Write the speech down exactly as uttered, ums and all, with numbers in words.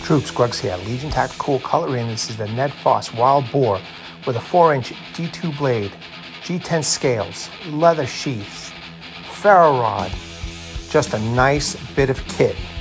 Troops, Grugs here, Legion Tactical Cutlery, and this is the NedFoss Wild Boar with a four inch D two blade, G ten scales, leather sheaths, ferro rod, just a nice bit of kit.